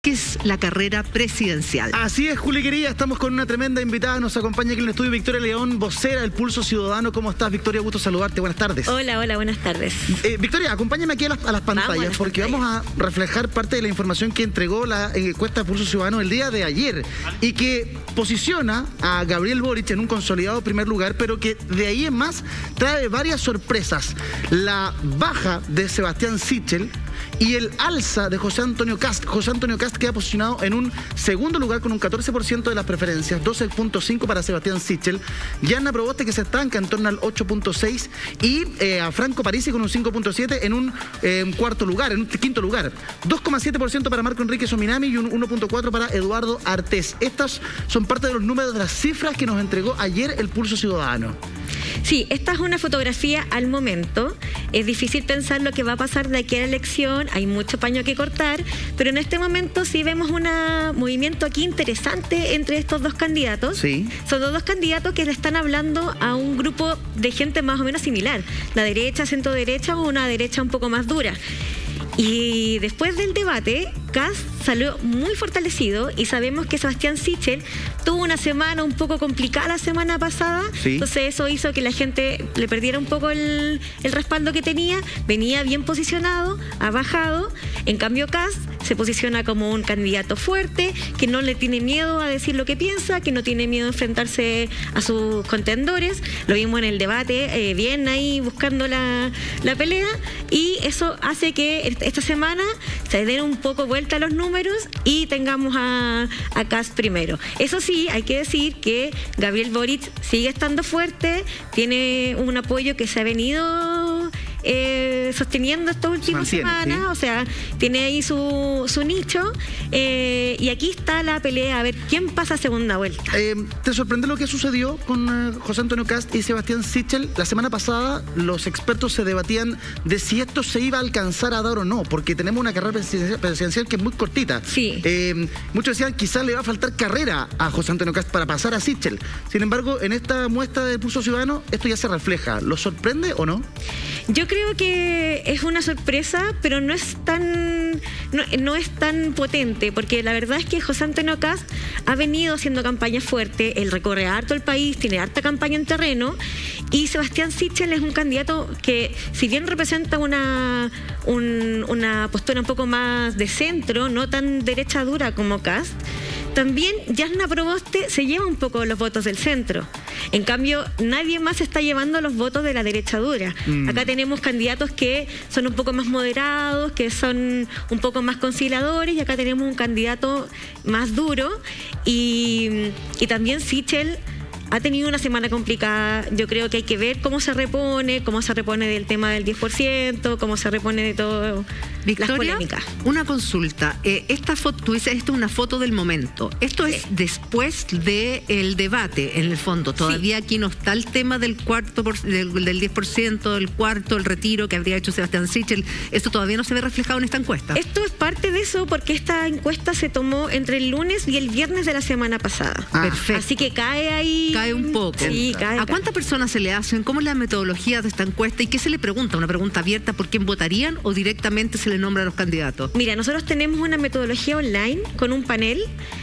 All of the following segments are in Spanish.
que es la carrera presidencial. Así es, Juli querida, estamos con una tremenda invitada, nos acompaña aquí en el estudio Victoria León, vocera del Pulso Ciudadano. ¿Cómo estás, Victoria? Gusto saludarte, buenas tardes. Hola, buenas tardes. Victoria, acompáñame aquí a las pantallas, porque vamos a reflejar parte de la información que entregó la encuesta de Pulso Ciudadano el día de ayer y que posiciona a Gabriel Boric en un consolidado primer lugar, pero que de ahí en más trae varias sorpresas. La baja de Sebastián Sichel y el alza de José Antonio Kast. José Antonio Kast queda posicionado en un segundo lugar con un 14% de las preferencias, 12.5 para Sebastián Sichel. Yanna Proboste, que se estanca en torno al 8.6, y a Franco Parisi con un 5.7 en un cuarto lugar, en un quinto lugar. 2.7% para Marco Enrique Sominami y un 1.4 para Eduardo Artés. Estas son parte de los números de las cifras que nos entregó ayer el Pulso Ciudadano. Sí, esta es una fotografía al momento. Es difícil pensar lo que va a pasar de aquí a la elección. Hay mucho paño que cortar, pero en este momento sí vemos un movimiento aquí interesante entre estos dos candidatos. Sí. Son dos candidatos que le están hablando a un grupo de gente más o menos similar. La derecha, centro derecha o una derecha un poco más dura. Y después del debate, Kast salió muy fortalecido y sabemos que Sebastián Sichel tuvo una semana un poco complicada la semana pasada. Sí. Entonces eso hizo que la gente le perdiera un poco el respaldo que tenía. Venía bien posicionado, ha bajado. En cambio, Kast se posiciona como un candidato fuerte, que no le tiene miedo a decir lo que piensa, que no tiene miedo a enfrentarse a sus contendores. Lo vimos en el debate, bien ahí buscando la pelea, y eso hace que esta semana se den un poco vuelta a los números y tengamos a Kast primero. Eso sí, hay que decir que Gabriel Boric sigue estando fuerte, tiene un apoyo que se ha venido sosteniendo estas últimas semanas, ¿sí? O sea, tiene ahí su nicho, y aquí está la pelea a ver quién pasa a segunda vuelta. ¿Te sorprende lo que sucedió con José Antonio Kast y Sebastián Sichel? La semana pasada los expertos se debatían de si esto se iba a alcanzar a dar o no, porque tenemos una carrera presidencial que es muy cortita. Sí. Muchos decían quizás le va a faltar carrera a José Antonio Kast para pasar a Sichel. Sin embargo, en esta muestra de Pulso Ciudadano esto ya se refleja. ¿Lo sorprende o no? Yo creo que es una sorpresa, pero no es tan potente, porque la verdad es que José Antonio Kast ha venido haciendo campaña fuerte, él recorre harto el país, tiene harta campaña en terreno, y Sebastián Sichel es un candidato que, si bien representa una postura un poco más de centro, no tan derecha dura como Kast, también Yanna Proboste se lleva un poco los votos del centro. En cambio, nadie más está llevando los votos de la derecha dura. Acá tenemos candidatos que son un poco más moderados, que son un poco más conciliadores, y acá tenemos un candidato más duro. Y también Sichel ha tenido una semana complicada. Yo creo que hay que ver cómo se repone del tema del 10%, cómo se repone de todo. Victoria, las polémicas. Una consulta. Esta foto, tú dices, esto es una foto del momento. Esto es después del debate, en el fondo. Todavía aquí no está el tema del 10%, del cuarto, el retiro que habría hecho Sebastián Sichel. Esto todavía no se ve reflejado en esta encuesta. Esto es parte de eso, porque esta encuesta se tomó entre el lunes y el viernes de la semana pasada. Perfecto. Así que cae ahí. Cae un poco. Sí, cae. ¿A cuántas personas se le hacen? ¿Cómo es la metodología de esta encuesta? ¿Y qué se le pregunta? ¿Una pregunta abierta por quién votarían o directamente se le nombra a los candidatos? Mira, nosotros tenemos una metodología online con un panel,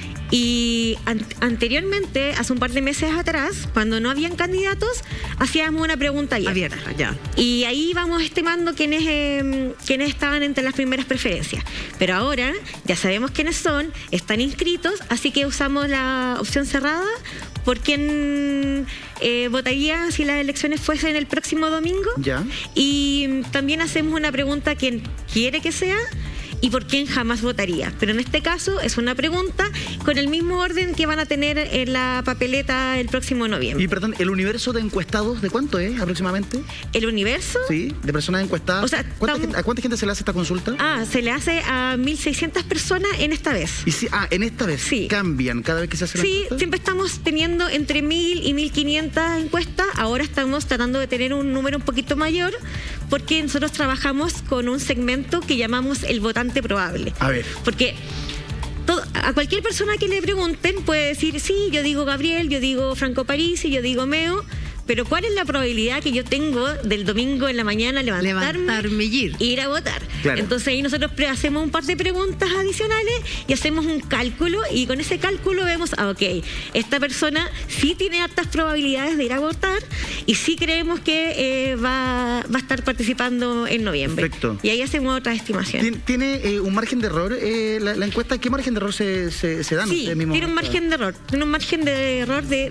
y anteriormente, hace un par de meses atrás, cuando no habían candidatos, hacíamos una pregunta abierta. Ya. Y ahí vamos estimando quiénes estaban entre las primeras preferencias. Pero ahora ya sabemos quiénes son, están inscritos, así que usamos la opción cerrada por quién votaría si las elecciones fuesen el próximo domingo. Ya. Y también hacemos una pregunta: ¿quién quiere que sea? Y por quién jamás votaría. Pero en este caso es una pregunta con el mismo orden que van a tener en la papeleta el próximo noviembre. Y perdón, ¿el universo de encuestados de cuánto es aproximadamente? ¿El universo? Sí, de personas encuestadas. O sea, ¿A cuánta gente se le hace esta consulta? Se le hace a 1.600 personas en esta vez. En esta vez. Sí. ¿Cambian cada vez que se hace la encuesta? Sí, siempre estamos teniendo entre 1.000 y 1.500 encuestas. Ahora estamos tratando de tener un número un poquito mayor, porque nosotros trabajamos con un segmento que llamamos el votante probable. A ver. Porque a cualquier persona que le pregunten puede decir: sí, yo digo Gabriel, yo digo Franco Parisi, yo digo Meo, pero ¿cuál es la probabilidad que yo tengo del domingo en la mañana levantarme y ir a votar? Claro. Entonces ahí nosotros hacemos un par de preguntas adicionales y hacemos un cálculo, y con ese cálculo vemos, esta persona sí tiene altas probabilidades de ir a votar y sí creemos que va a estar participando en noviembre. Perfecto. Y ahí hacemos otras estimaciones. ¿Tiene un margen de error la encuesta? ¿Qué margen de error se dan Sí, ustedes mismos? tiene un margen de error. Tiene un margen de error de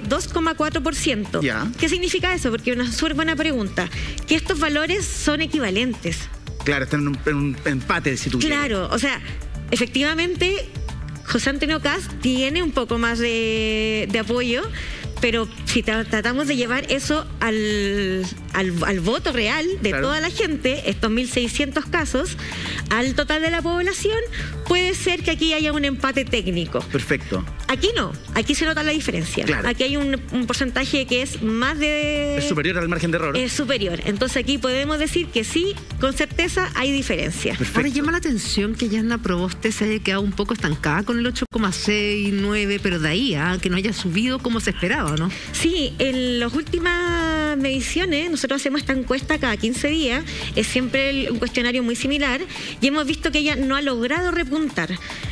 2,4%. Ya. ¿Qué significa eso? Porque es una súper buena pregunta. Que estos valores son equivalentes. Claro, están en un empate, si tú quieres. Claro, o sea, efectivamente, José Antonio Kast tiene un poco más de apoyo, pero si tratamos de llevar eso al voto real de Claro. toda la gente, estos 1.600 casos, al total de la población, puede ser que aquí haya un empate técnico. Perfecto. Aquí no, aquí se nota la diferencia. Claro. Aquí hay un porcentaje que es más de... Es superior al margen de error. Es superior. Entonces aquí podemos decir que sí, con certeza hay diferencia. Perfecto. Ahora llama la atención que Yasna Proboste se haya quedado un poco estancada con el 8,6, 9, pero de ahí que no haya subido como se esperaba, ¿no? Sí, en las últimas mediciones, nosotros hacemos esta encuesta cada 15 días, es siempre un cuestionario muy similar, y hemos visto que ella no ha logrado repuntar.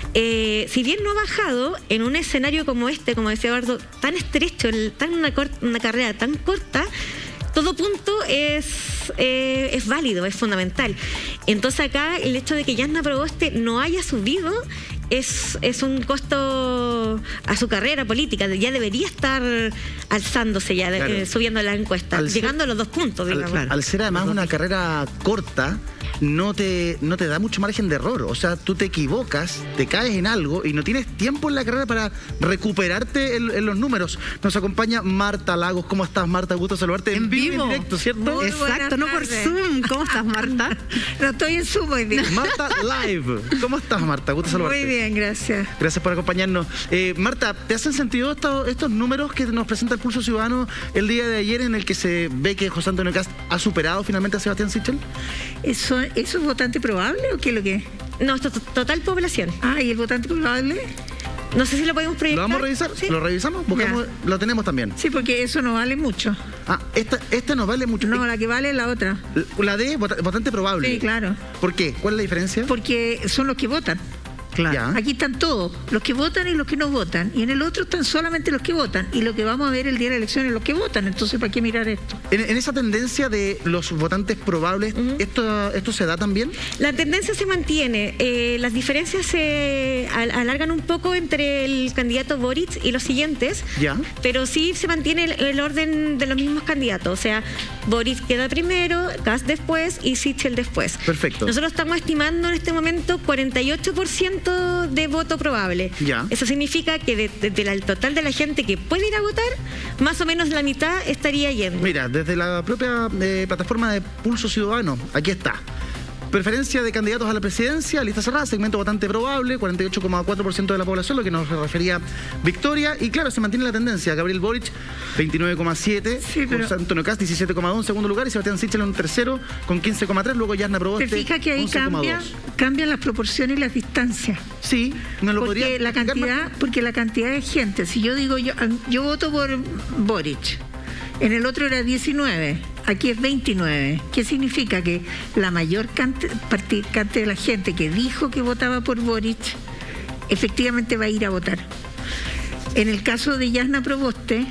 Si bien no ha bajado, en un escenario como este, como decía Eduardo, tan estrecho, una carrera tan corta, todo punto es válido, es fundamental. Entonces acá el hecho de que Yasna Proboste no haya subido es un costo a su carrera política. Ya debería estar alzándose, Claro. subiendo la encuesta, llegando a los 2 puntos, digamos. Al ser además una carrera corta, no te da mucho margen de error. O sea, tú te equivocas, te caes en algo y no tienes tiempo en la carrera para recuperarte en los números. Nos acompaña Marta Lagos. ¿Cómo estás, Marta? Gusto saludarte en vivo y en directo, ¿cierto? Muy Exacto, no por buenas Zoom. ¿Cómo estás, Marta? No estoy en Zoom hoy día. Marta Live. ¿Cómo estás, Marta? Gusto saludarte. Muy bien, gracias. Gracias por acompañarnos. Marta, ¿te hacen sentido estos números que nos presenta el Pulso Ciudadano el día de ayer, en el que se ve que José Antonio Kast ha superado finalmente a Sebastián Sichel? ¿Eso es votante probable o qué es lo que es? No, esto es total población. ¿Y el votante probable? No sé si lo podemos ¿Lo proyectar. vamos a revisar? ¿Sí? ¿Lo revisamos? Buscamos, lo tenemos también. Sí, porque eso no vale mucho. Esta nos vale mucho. No, la que vale es la otra. La de votante probable. Sí, claro. ¿Por qué? ¿Cuál es la diferencia? Porque son los que votan. Claro. Ya. Aquí están todos, los que votan y los que no votan. Y en el otro están solamente los que votan. Y lo que vamos a ver el día de la elección es los que votan. Entonces, ¿para qué mirar esto? En esa tendencia de los votantes probables, ¿esto se da también? La tendencia se mantiene. Las diferencias se alargan un poco entre el candidato Boric y los siguientes, Ya. pero sí se mantiene el orden de los mismos candidatos. O sea, Boric queda primero, Kast después y Sichel después. Perfecto. Nosotros estamos estimando en este momento 48% de voto probable. Ya. Eso significa que del total de la gente que puede ir a votar, más o menos la mitad estaría yendo. Mira, desde la propia plataforma de Pulso Ciudadano, aquí está. Preferencia de candidatos a la presidencia, lista cerrada, segmento votante probable, 48,4% de la población, lo que nos refería Victoria. Y claro, se mantiene la tendencia. Gabriel Boric, 29,7%. Sí, pero- José Antonio Kast, 17,2% en segundo lugar. Y Sebastián Sichel en tercero, con 15,3%. Luego Yasna Proboste, Te fijas que ahí 11,2%. cambian las proporciones y las distancias. Sí, no lo podría Porque la cantidad de gente, si yo digo yo voto por Boric, en el otro era 19, aquí es 29. ¿Qué significa? Que la mayor cantidad de la gente que dijo que votaba por Boric efectivamente va a ir a votar. En el caso de Yasna Proboste,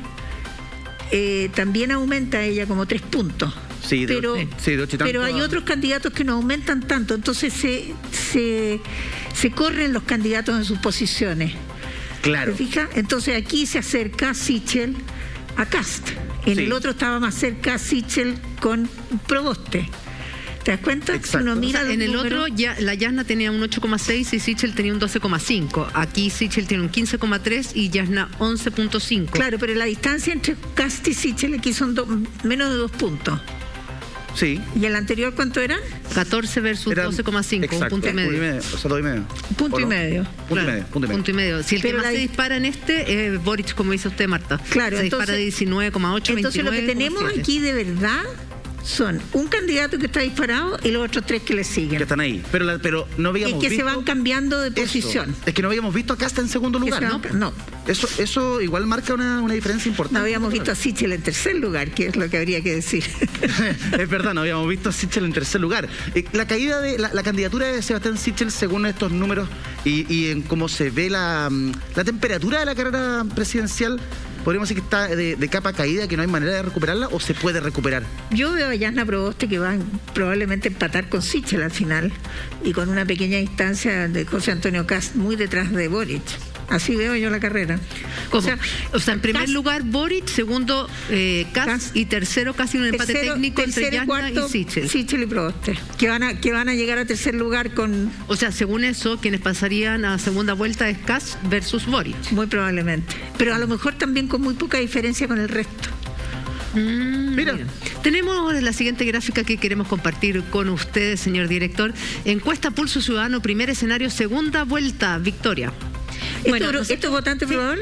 también aumenta ella como 3 puntos. Sí, de pero, ocho y tanto pero hay a- otros candidatos que no aumentan tanto, entonces se corren los candidatos en sus posiciones. Claro. ¿Te fijas? Entonces aquí se acerca Sichel a Kast. En Sí. el otro estaba más cerca Sichel con Proboste. ¿Te das cuenta? Exacto. Si uno mira los En el números, otro, la Yasna tenía un 8,6 y Sichel tenía un 12,5. Aquí Sichel tiene un 15,3 y Yasna 11,5. claro, pero la distancia entre Kast y Sichel aquí son menos de 2 puntos. Sí. ¿Y el anterior cuánto era? 14 versus Era- 12,5, un exacto, punto y medio. O sea, 2,5. Punto ¿O y no? medio. Punto y Claro, medio. Punto y medio. punto y medio. Si el Pero que más se dispara en este es Boric, como dice usted, Marta. Claro, se dispara de 19,8, Entonces lo que 29,7. tenemos aquí de verdad son un candidato que está disparado y los otros 3 que le siguen. Que están ahí. Pero no habíamos y que visto... se van cambiando de posición. Es que no habíamos visto a Casta en segundo lugar, ¿no? No. Eso igual marca una diferencia importante. No habíamos visto a Sichel en tercer lugar, que es lo que habría que decir. Es verdad, no habíamos visto a Sichel en tercer lugar. La caída de la candidatura de Sebastián Sichel, según estos números y en cómo se ve la temperatura de la carrera presidencial, podríamos decir que está de capa caída, que no hay manera de recuperarla, o se puede recuperar. Yo veo a Jasna Proboste que va probablemente a empatar con Sichel al final y con una pequeña distancia de José Antonio Kast muy detrás de Boric. Así veo yo la carrera. ¿Cómo? O sea, en primer lugar Boric, segundo Kast y tercero casi un empate técnico entre Jasna y Sichel. Sichel y Proboste, que van a llegar a tercer lugar con... O sea, según eso, quienes pasarían a segunda vuelta es Kast versus Boric. Muy probablemente. Pero a lo mejor también con muy poca diferencia con el resto. Mira, tenemos la siguiente gráfica que queremos compartir con ustedes, señor director. Encuesta Pulso Ciudadano, primer escenario, segunda vuelta, Victoria. ¿Esto es votante probable?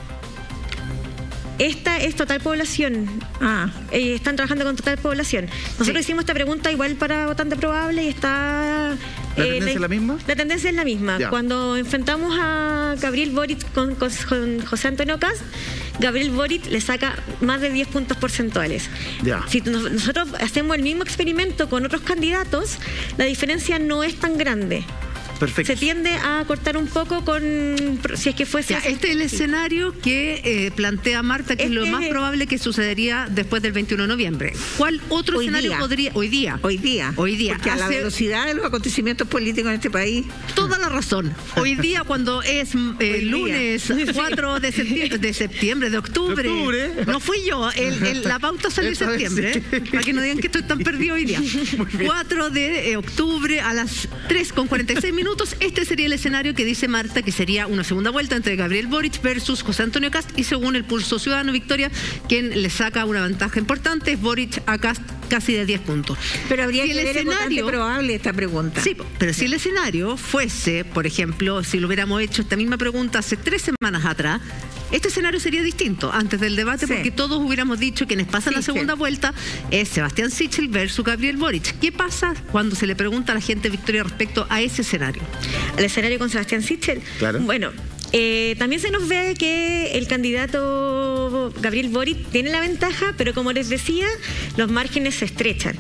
Esta es total población. Están trabajando con total población. Nosotros hicimos esta pregunta igual para votante probable y está... ¿La tendencia es la misma? La tendencia es la misma. Ya. Cuando enfrentamos a Gabriel Boric con José Antonio Kast, Gabriel Boric le saca más de 10 puntos porcentuales. Ya. Si nosotros hacemos el mismo experimento con otros candidatos, la diferencia no es tan grande. Perfecto. Se tiende a cortar un poco si es que fuese... Ya, este es el escenario que plantea Marta, que es lo más probable que sucedería después del 21 de noviembre. ¿Cuál otro escenario podría...? Hoy día. Porque a la velocidad de los acontecimientos políticos en este país... Toda la razón. Hoy día, cuando es lunes 4 de septiembre, de octubre. No fui yo. La pauta salió en septiembre. Para que no digan que estoy tan perdido hoy día. 4 de octubre a las 3:46 minutos. Este sería el escenario que dice Marta, que sería una segunda vuelta entre Gabriel Boric versus José Antonio Kast, y según el Pulso Ciudadano, Victoria, quien le saca una ventaja importante es Boric a Kast casi de 10 puntos. Pero habría que ver el votante probable esta pregunta. Sí, pero si el escenario fuese, por ejemplo, si lo hubiéramos hecho esta misma pregunta hace 3 semanas atrás, este escenario sería distinto antes del debate, porque todos hubiéramos dicho quienes pasan la segunda vuelta es Sebastián Sichel versus Gabriel Boric. ¿Qué pasa cuando se le pregunta a la gente, Victoria, respecto a ese escenario? ¿Al escenario con Sebastián Sichel? Claro. Bueno, también se nos ve que el candidato Gabriel Boric tiene la ventaja, pero como les decía, los márgenes se estrechan.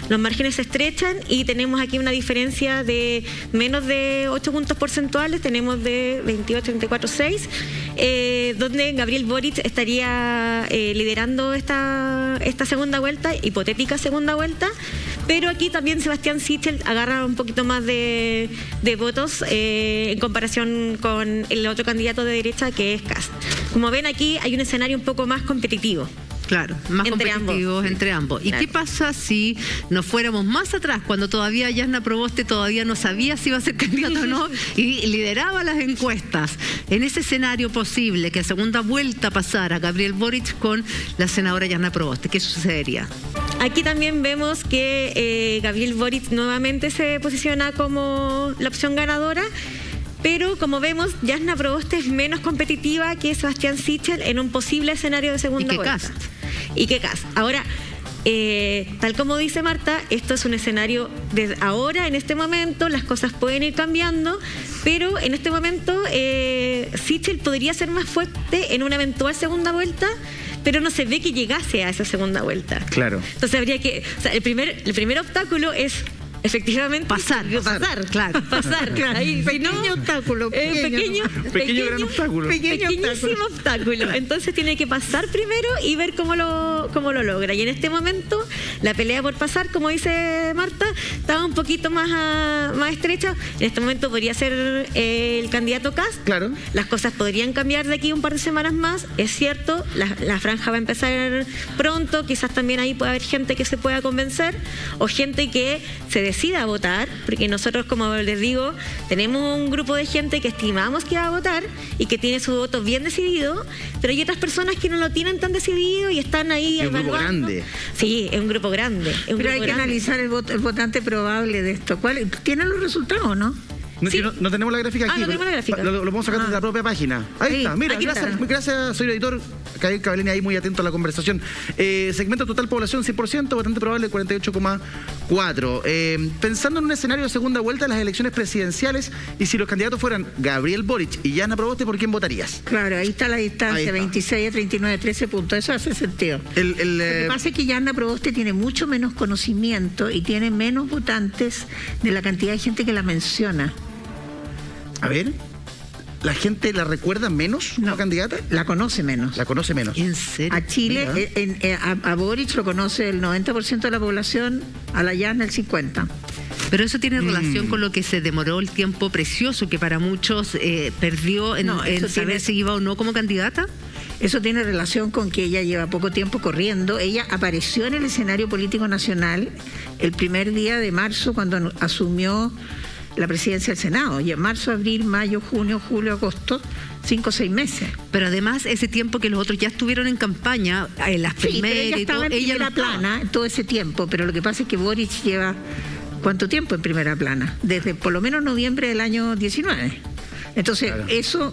Y tenemos aquí una diferencia de menos de 8 puntos porcentuales, tenemos de 28, 34, 6, donde Gabriel Boric estaría liderando esta segunda vuelta, hipotética segunda vuelta, pero aquí también Sebastián Sichel agarra un poquito más de votos en comparación con el otro candidato de derecha, que es Kast. Como ven, aquí hay un escenario un poco más competitivo. Claro, más entre competitivos entre ambos. ¿Y qué pasa si nos fuéramos más atrás, cuando todavía Jasna Proboste todavía no sabía si iba a ser candidato o no y lideraba las encuestas? En ese escenario posible que a segunda vuelta pasara Gabriel Boric con la senadora Jasna Proboste, ¿qué sucedería? Aquí también vemos que Gabriel Boric nuevamente se posiciona como la opción ganadora. Pero como vemos, Jasna Proboste es menos competitiva que Sebastián Sichel en un posible escenario de segunda vuelta. Y que Kast. Ahora, tal como dice Marta, esto es un escenario de ahora, en este momento, las cosas pueden ir cambiando, pero en este momento Sichel podría ser más fuerte en una eventual segunda vuelta, pero no se ve que llegase a esa segunda vuelta. Claro. Entonces habría que... O sea, el primer obstáculo es... Efectivamente, pasar, claro. Ahí, pequeño obstáculo. Pequeño gran obstáculo. Pequeñísimo obstáculo. Entonces tiene que pasar primero y ver cómo lo logra. Y en este momento, la pelea por pasar, como dice Marta, estaba un poquito más estrecha. En este momento podría ser el candidato Kast. Claro. Las cosas podrían cambiar de aquí un par de semanas más. Es cierto, la franja va a empezar pronto. Quizás también ahí puede haber gente que se pueda convencer o gente que se decida votar, porque nosotros, como les digo, tenemos un grupo de gente que estimamos que va a votar y que tiene su voto bien decidido, pero hay otras personas que no lo tienen tan decidido y están ahí evaluando. Es un grupo grande. Sí, es un grupo grande. Pero hay que analizar el votante probable de esto. ¿Tienen los resultados o no? Sí. No tenemos la gráfica aquí. No tenemos la gráfica. Lo podemos sacar desde la propia página. Ahí Sí, está, mira, aquí está. gracias, señor editor. Cabelini ahí muy atento a la conversación. Segmento total población 100%, votante probable 48,4. Pensando en un escenario de segunda vuelta de las elecciones presidenciales y si los candidatos fueran Gabriel Boric y Jasna Proboste, ¿por quién votarías? Claro, ahí está la distancia, 26 a 39, 13 puntos. Eso hace sentido. Lo que pasa es que Jasna Proboste tiene mucho menos conocimiento y tiene menos votantes de la cantidad de gente que la menciona. A ver, ¿la gente la recuerda menos como candidata? La conoce menos. La conoce menos. ¿En serio? A Chile, a Boric lo conoce el 90% de la población, a la Jasna el 50%. Pero eso tiene relación con lo que se demoró el tiempo precioso que para muchos perdió en saber si iba o no como candidata. Eso tiene relación con que ella lleva poco tiempo corriendo. Ella apareció en el escenario político nacional el primer día de marzo cuando asumió la presidencia del Senado. Y en marzo, abril, mayo, junio, julio, agosto, 5 o 6 meses. Pero además ese tiempo que los otros ya estuvieron en campaña, en las Sí, pero primeras ella y todo, estaba en ella primera no estaba. plana todo ese tiempo. Pero lo que pasa es que Boric lleva ¿cuánto tiempo en primera plana? Desde por lo menos noviembre del año 19. Entonces, claro. eso,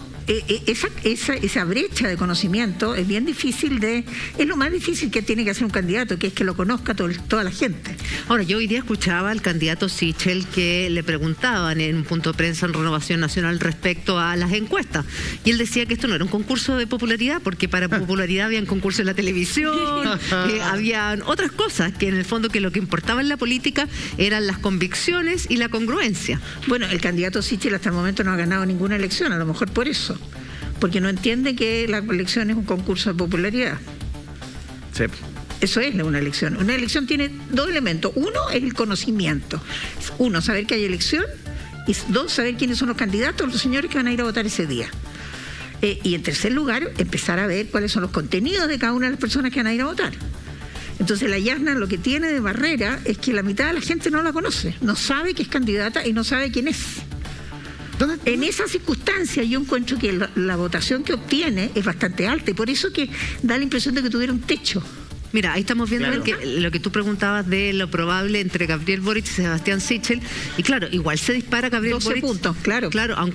esa brecha de conocimiento es bien difícil es lo más difícil que tiene que hacer un candidato, que es que lo conozca toda la gente. Ahora, yo hoy día escuchaba al candidato Sichel que le preguntaban en un punto de prensa en Renovación Nacional respecto a las encuestas. Y él decía que esto no era un concurso de popularidad, porque para popularidad habían concursos en la televisión, habían otras cosas, que en el fondo que lo que importaba en la política eran las convicciones y la congruencia. Bueno, el candidato Sichel hasta el momento no ha ganado ninguna elección, a lo mejor por eso, porque no entiende que la elección es un concurso de popularidad. Sí. Eso es una elección. Una elección tiene dos elementos. Uno es el conocimiento. Uno, saber que hay elección. Y dos, saber quiénes son los candidatos, los señores que van a ir a votar ese día. Y en tercer lugar, empezar a ver cuáles son los contenidos de cada una de las personas que van a ir a votar. Entonces la Jasna lo que tiene de barrera es que la mitad de la gente no la conoce. No sabe que es candidata y no sabe quién es. En esa circunstancia yo encuentro que la votación que obtiene es bastante alta y por eso que da la impresión de que tuviera un techo. Mira, ahí estamos viendo Claro. lo que tú preguntabas de lo probable entre Gabriel Boric y Sebastián Sichel. Y claro, igual se dispara Gabriel 12 Boric. puntos, claro. Claro, a un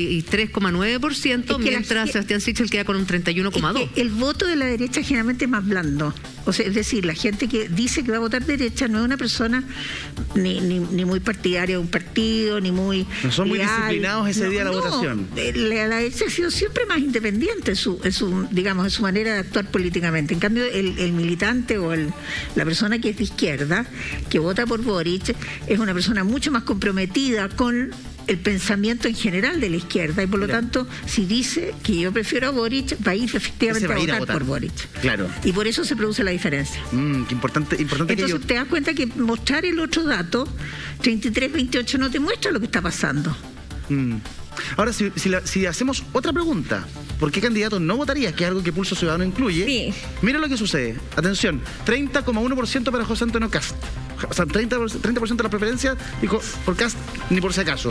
43,9%, Es que mientras Sebastián Sichel queda con un 31,2%. Es que el voto de la derecha es generalmente más blando. O sea, es decir, la gente que dice que va a votar derecha no es una persona ni muy partidaria de un partido, ni muy No son muy leal. disciplinados ese día de la votación. La derecha ha sido siempre más independiente en su manera de actuar políticamente. En cambio, el militante o la persona que es de izquierda, que vota por Boric, es una persona mucho más comprometida con el pensamiento en general de la izquierda y por lo tanto, si dice que yo prefiero a Boric, va a ir efectivamente a votar por Boric. Claro. Y por eso se produce la diferencia. Qué importante que Entonces yo... te das cuenta que mostrar el otro dato, 33-28, no te muestra lo que está pasando. Ahora, si hacemos otra pregunta, ¿por qué candidato no votarías? Que es algo que Pulso Ciudadano incluye. Sí. Mira lo que sucede. Atención, 30,1% para José Antonio Cast. O sea, 30% de las preferencias por Cast, ni por si acaso.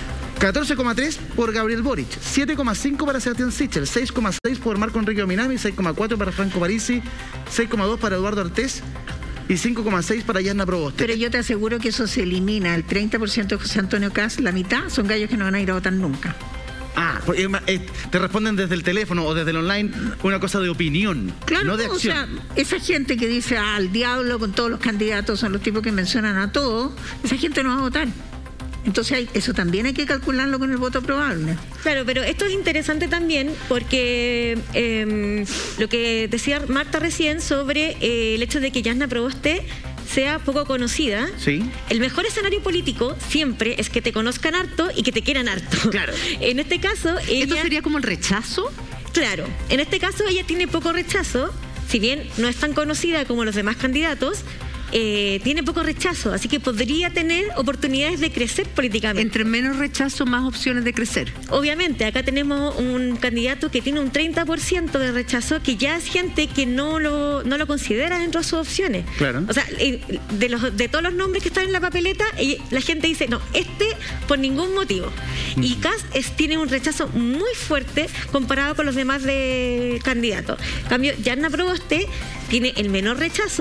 14,3 por Gabriel Boric, 7,5 para Sebastián Sichel, 6,6 por Marco Enrique Ominami, 6,4 para Franco Parisi, 6,2 para Eduardo Artés y 5,6 para Jasna Proboste. Pero yo te aseguro que eso se elimina. El 30% de José Antonio Cast, la mitad son gallos que no van a ir a votar nunca. Porque, te responden desde el teléfono o desde el online una cosa de opinión, Claro, no de o acción. sea, esa gente que dice al diablo con todos los candidatos, son los tipos que mencionan a todos, esa gente no va a votar. Entonces eso también hay que calcularlo con el voto probable. Claro, pero esto es interesante también porque lo que decía Marta recién sobre el hecho de que Jasna Proboste sea poco conocida. Sí. El mejor escenario político siempre es que te conozcan harto y que te quieran harto. Claro. En este caso, ella... ¿Esto sería como el rechazo? Claro, en este caso ella tiene poco rechazo, si bien no es tan conocida como los demás candidatos, tiene poco rechazo, así que podría tener oportunidades de crecer políticamente. Entre menos rechazo, más opciones de crecer. Obviamente, acá tenemos un candidato que tiene un 30% de rechazo, que ya es gente que no lo considera dentro de sus opciones. Claro. O sea, de todos los nombres que están en la papeleta, la gente dice, no, por ningún motivo. Y Kast tiene un rechazo muy fuerte comparado con los demás candidatos. En cambio, Jasna Proboste tiene el menor rechazo,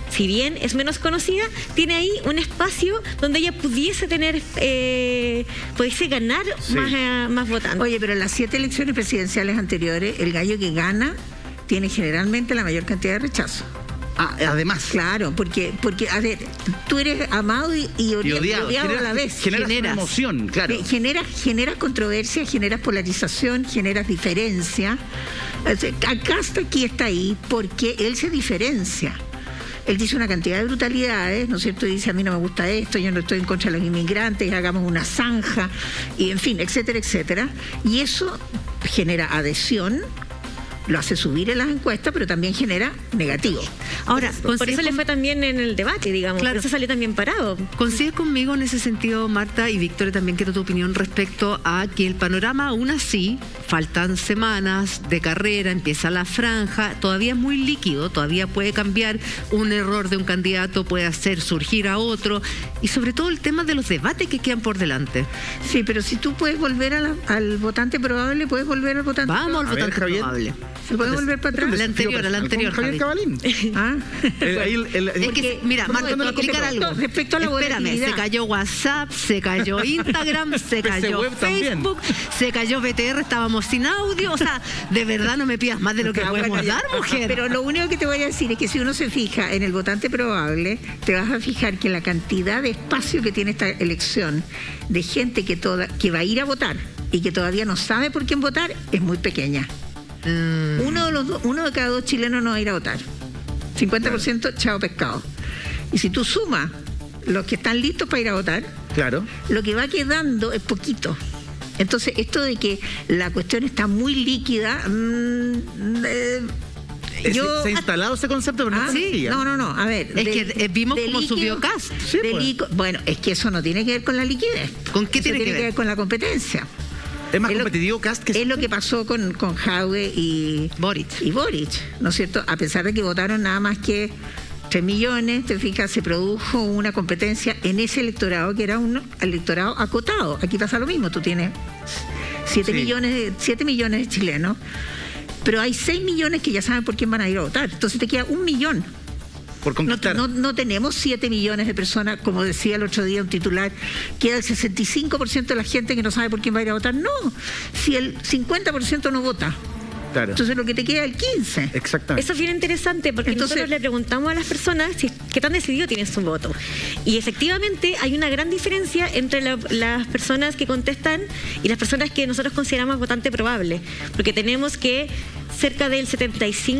si bien es menos conocida, tiene ahí un espacio donde ella pudiese tener, pudiese ganar más votantes. Oye, pero en las 7 elecciones presidenciales anteriores, el gallo que gana tiene generalmente la mayor cantidad de rechazo. Además. Claro, porque a ver, tú eres amado y odiado a la vez. Generas una emoción, claro. Generas controversia, generas polarización, generas diferencia. Acá hasta aquí está ahí porque él se diferencia. Él dice una cantidad de brutalidades, ¿no es cierto? Y dice, a mí no me gusta esto, yo no estoy en contra de los inmigrantes, hagamos una zanja, y en fin, etcétera, etcétera. Y eso genera adhesión, lo hace subir en las encuestas, pero también genera negativo. Ahora, por eso le fue también en el debate, digamos, claro. Por eso salió también parado. ¿Coincides conmigo en ese sentido, Marta? Y Victoria, también quiero tu opinión respecto a que el panorama aún así, faltan semanas de carrera, empieza la franja, todavía es muy líquido, todavía puede cambiar, un error de un candidato puede hacer surgir a otro, y sobre todo el tema de los debates que quedan por delante. Sí, pero si tú puedes volver al votante probable, puedes volver al votante Vamos probable. al votante probable. ¿Se puede volver para atrás? La anterior, Javier Cabalín. Es que, mira, Marta, te voy a explicar algo. Respecto a la volatilidad. Se cayó WhatsApp, se cayó Instagram, se cayó Facebook, se cayó BTR, estábamos sin audio. O sea, de verdad no me pidas más de lo que podemos dar, mujer. Pero lo único que te voy a decir es que si uno se fija en el votante probable, te vas a fijar que la cantidad de espacio que tiene esta elección de gente que va a ir a votar y que todavía no sabe por quién votar es muy pequeña. Uno de cada 2 chilenos no va a ir a votar. 50% chao pescado. Y si tú sumas los que están listos para ir a votar, claro, lo que va quedando es poquito. Entonces, esto de que la cuestión está muy líquida, ¿se ha instalado ese concepto? Pero no, a ver. Es que vimos cómo subió Kast. Sí, bueno, es que eso no tiene que ver con la liquidez. ¿Con qué tiene que ver? Con la competencia. Es más competitivo Kast que... Es lo que pasó con Jadwe y Boric, ¿no es cierto? A pesar de que votaron nada más que 3 millones, te fijas, se produjo una competencia en ese electorado que era un electorado acotado. Aquí pasa lo mismo, tú tienes 7 millones de chilenos, pero hay 6 millones que ya saben por quién van a ir a votar. Entonces te queda 1 millón. Por conquistar. No tenemos 7 millones de personas, como decía el otro día un titular, queda el 65% de la gente que no sabe por quién va a ir a votar. No, si el 50% no vota. Claro. Entonces lo que te queda es el 15%. Exactamente. Eso es bien interesante porque nosotros le preguntamos a las personas qué tan decidido tienen su voto. Y efectivamente hay una gran diferencia entre las personas que contestan y las personas que nosotros consideramos votante probable. Porque tenemos que cerca del 75%,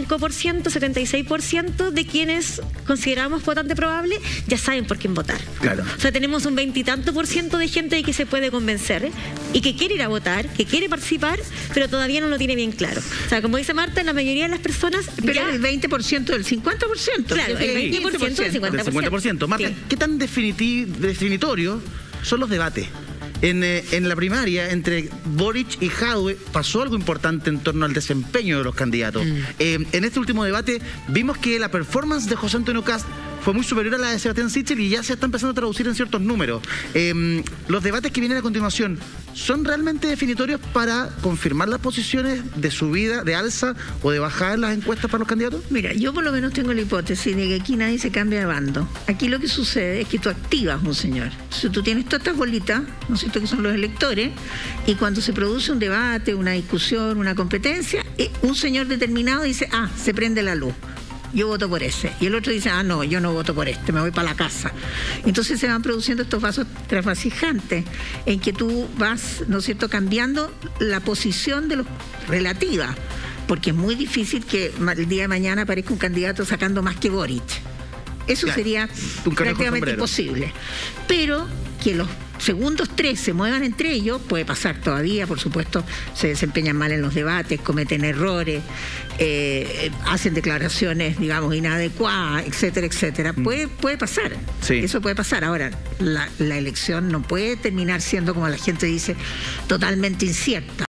76% de quienes consideramos votante probable ya saben por quién votar. Claro. O sea, tenemos un 20 y tanto por ciento de gente que se puede convencer y que quiere ir a votar, que quiere participar, pero todavía no lo tiene bien claro. O sea, como dice Marta, la mayoría de las personas... Pero el 20% del 50%. Claro, el 20% del 50%. Del 50%. Marta, ¿qué tan definitorio son los debates? En la primaria, entre Boric y Jadwe, pasó algo importante en torno al desempeño de los candidatos. En este último debate vimos que la performance de José Antonio Kast fue muy superior a la de Sebastián Sichel y ya se está empezando a traducir en ciertos números. Los debates que vienen a continuación, ¿son realmente definitorios para confirmar las posiciones de subida, de alza o de bajada en las encuestas para los candidatos? Mira, yo por lo menos tengo la hipótesis de que aquí nadie se cambia de bando. Aquí lo que sucede es que tú activas un señor. Si tú tienes todas estas bolitas, ¿no es cierto?, que son los electores, y cuando se produce un debate, una discusión, una competencia, un señor determinado dice, se prende la luz. Yo voto por ese. Y el otro dice, no, yo no voto por este, me voy para la casa. Entonces se van produciendo estos vasos trasvasijantes en que tú vas, ¿no es cierto?, cambiando la posición de los relativa, porque es muy difícil que el día de mañana aparezca un candidato sacando más que Boric. Eso sería prácticamente imposible. Pero que los segundos 3 se muevan entre ellos, puede pasar todavía, por supuesto, se desempeñan mal en los debates, cometen errores, hacen declaraciones, digamos, inadecuadas, etcétera, etcétera. Puede pasar, eso puede pasar. Ahora, la elección no puede terminar siendo, como la gente dice, totalmente incierta.